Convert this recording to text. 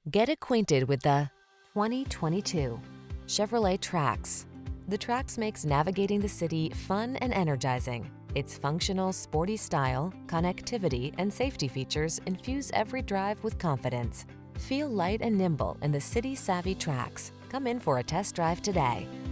Get acquainted with the 2022 Chevrolet Trax. The Trax makes navigating the city fun and energizing. Its functional, sporty style, connectivity, and safety features infuse every drive with confidence. Feel light and nimble in the city-savvy Trax. Come in for a test drive today.